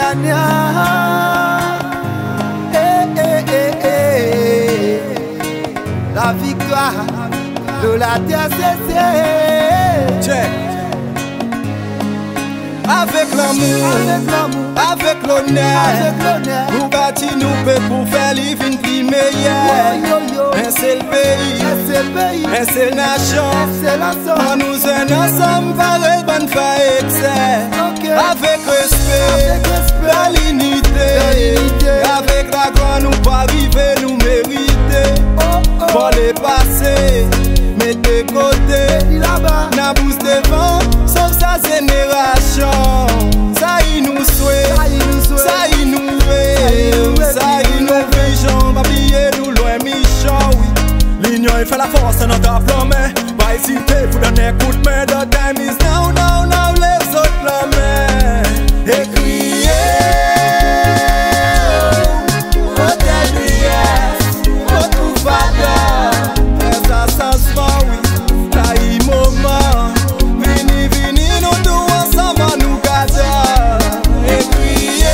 La victoire de la terre c'est avec l'amour, avec l'honneur, nous bâtis nous paix pour faire vivre une vie meilleure. Un seul pays, un seul nation, en nous un ensemble pareil, bonne faire excès. Avec respect, la l'unité, avec la gloire nous pas arriver, nous mériter. Pour les passer, mettez côté, n'a pousse devant, sauf sa génération. Ça y nous souhaite, ça y nous veut, ça y nous veut, pas oublier nous loin méchant, oui. L'union fait la force dans ta flamme, pas hésiter pour donner coup de main. The time is now, now, now, les autres la main. Et crier, hôtel du yes, retrouve pas ça sanzman, oui, ça y moment. Vini, vini, nous deux ensemble, nous gâter. Et crier,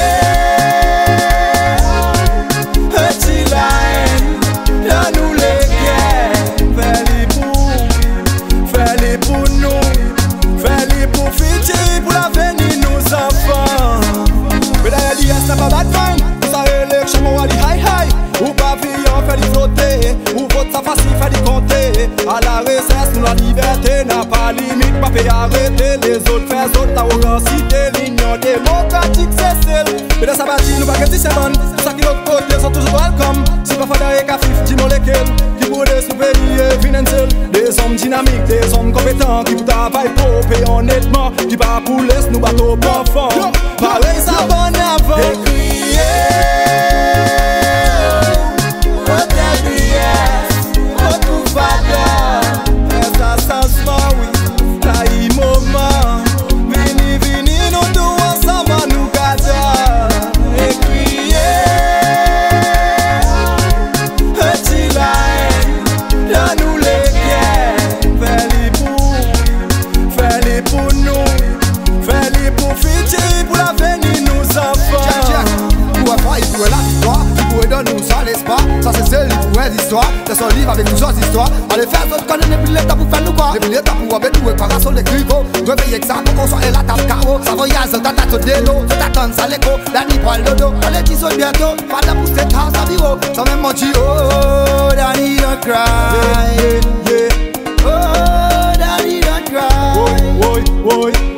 petit line, là nous les guerres. Fais-les pour nous, fais-les pour Fidji, pour l'avenir nos enfants. Mais d'ailleurs, il y a ça pas bad mind, vous savez, l'élection, on va dire hi hi. Ou pavillon, fait les flotter, ou vote ça facile, fait les compter. À la recesse, nous la liberté n'a pas limite, pas fait arrêter. Les autres faire autres, ta cité, l'union démocratique, c'est celle. Mais dans sa bâtie, nous baguettes, c'est bon. Pour ça qui l'autre côté sont toujours welcome. Si pas faire et cafif, dis-moi lesquels. Qui pour des souvenirs, financiers. Des hommes dynamiques, des hommes compétents. Qui pour travailler propre et honnêtement. Qui pas pour laisser nous battre au bon fond. Pareil, ça bonne avant. Et crier. Ça c'est celle qui pourrait l'histoire. C'est son livre avec plusieurs histoires. Allez faire d'autres connaître les billets pour faire nous quoi. Les billets pour avec nous et par son les cricos. Réveiller que ça pour qu'on soit la table carreau. Ça voyage dans ta tête de l'eau. Ça t'attend ça l'écho. La nuit poil le dos. Allez dis bientôt. Pas de pousser ta sa bureau. Sans même mon dit oh Danny don't cry. Oh Danny don't cry. Oi, oi, oi.